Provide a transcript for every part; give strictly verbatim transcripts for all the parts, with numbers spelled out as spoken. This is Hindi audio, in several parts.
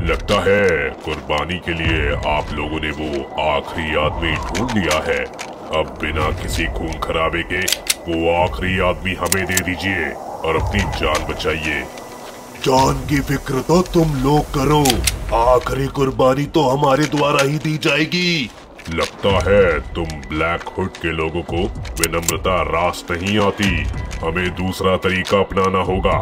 लगता है कुर्बानी के लिए आप लोगों ने वो आखिरी आदमी ढूंढ लिया है। अब बिना किसी खून खराबे के वो आखिरी आदमी हमें दे दीजिए और अपनी जान बचाइए। जान की फिक्र तो तुम लोग करो, आखिरी कुर्बानी तो हमारे द्वारा ही दी जाएगी। लगता है तुम ब्लैक हुड के लोगों को विनम्रता रास नहीं आती। हमें दूसरा तरीका अपनाना होगा।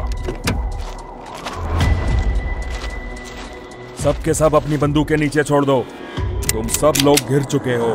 सब के सब अपनी बंदूकें नीचे छोड़ दो। तुम सब लोग गिर चुके हो।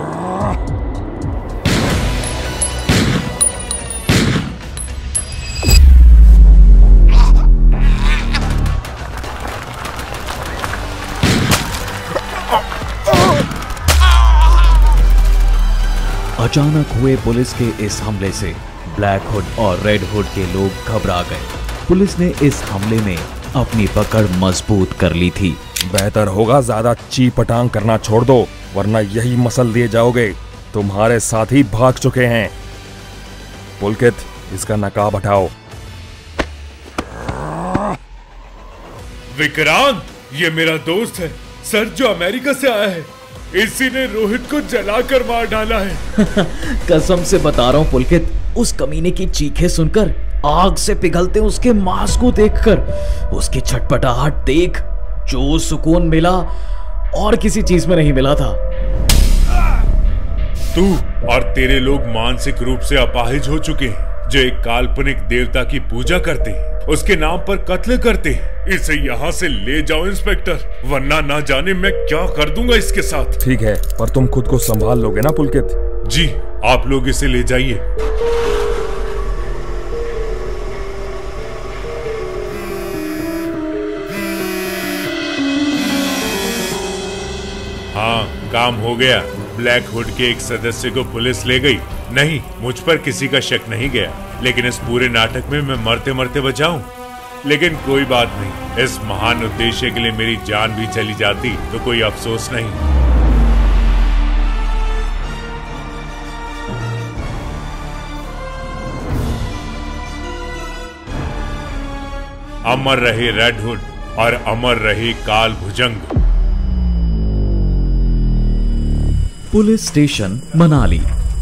अचानक हुए पुलिस के इस हमले से ब्लैक हुड और रेड हुड के लोग घबरा गए। पुलिस ने इस हमले में अपनी पकड़ मजबूत कर ली थी। बेहतर होगा ज्यादा ची पटांग करना छोड़ दो, वरना यही मसल दिए जाओगे। तुम्हारे साथी भाग चुके हैं। पुलकित, इसका नकाब हटाओ। विक्रांत, ये मेरा दोस्त है सर, जो अमेरिका से आया है। इसी ने रोहित को जलाकर मार डाला है। कसम से बता रहा हूँ पुलकित, उस कमीने की चीखें सुनकर, आग से पिघलते उसके मांस को देखकर, उसकी छटपटाहट देख, जो सुकून मिला और किसी चीज में नहीं मिला था। तू और तेरे लोग मानसिक रूप से अपाहिज हो चुके हैं, जो एक काल्पनिक देवता की पूजा करते हैं, उसके नाम पर कत्ल करते हैं। इसे यहाँ से ले जाओ इंस्पेक्टर, वरना ना जाने मैं क्या कर दूंगा इसके साथ। ठीक है, पर तुम खुद को संभाल लोगे ना पुलकित? जी, आप लोग इसे ले जाइए। हाँ, काम हो गया। ब्लैक हुड के एक सदस्य को पुलिस ले गई। नहीं, मुझ पर किसी का शक नहीं गया, लेकिन इस पूरे नाटक में मैं मरते मरते बचा हूँ। लेकिन कोई बात नहीं, इस महान उद्देश्य के लिए मेरी जान भी चली जाती तो कोई अफसोस नहीं। अमर रहे रेड हुड और अमर रहे काल भुजंग। Police station Manali.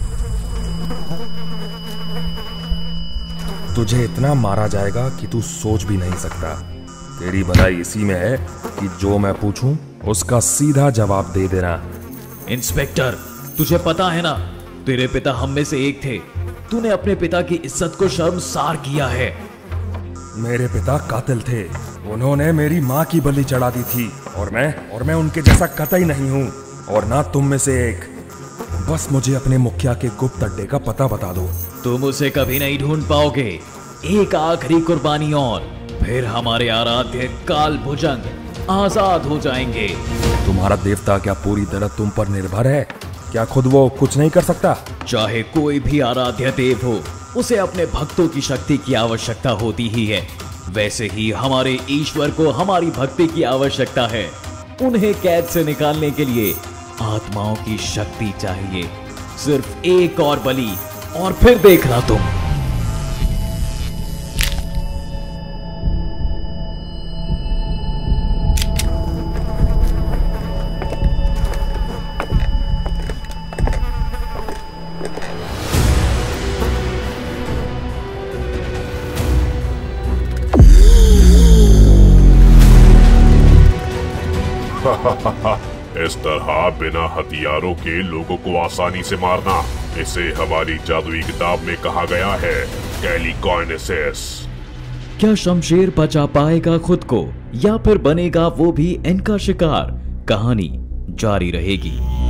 तुझे इतना मारा जाएगा कि तू सोच भी नहीं सकता। तेरी भलाई इसी में है कि जो मैं पूछूं उसका सीधा जवाब दे देना। इंस्पेक्टर, तुझे पता है ना, तेरे पिता हम में से एक थे। तूने अपने पिता की इज्जत को शर्मसार किया है। मेरे पिता कातिल थे। उन्होंने मेरी माँ की बलि चढ़ा दी थी और मैं और मैं उनके जैसा कतई नहीं हूँ, और ना तुम में से एक। बस मुझे अपने मुखिया के गुप्त अड्डे का पता बता दो। तुम उसे कभी नहीं ढूंढ पाओगे। एक आखिरी कुर्बानी और फिर हमारे आराध्य काल भुजंग आजाद हो जाएंगे। तुम्हारा देवता क्या पूरी तरह तुम पर निर्भर है? क्या खुद वो कुछ नहीं कर सकता? चाहे कोई भी आराध्य देव हो, उसे अपने भक्तों की शक्ति की आवश्यकता होती ही है। वैसे ही हमारे ईश्वर को हमारी भक्ति की आवश्यकता है। उन्हें कैद से निकालने के लिए आत्माओं की शक्ति चाहिए। सिर्फ एक और बलि और फिर देखना तुम। इस तरह बिना हथियारों के लोगों को आसानी से मारना, इसे हमारी जादुई किताब में कहा गया है कैलिकोइनेसिस। क्या शमशेर बचा पाएगा खुद को या फिर बनेगा वो भी इनका शिकार? कहानी जारी रहेगी।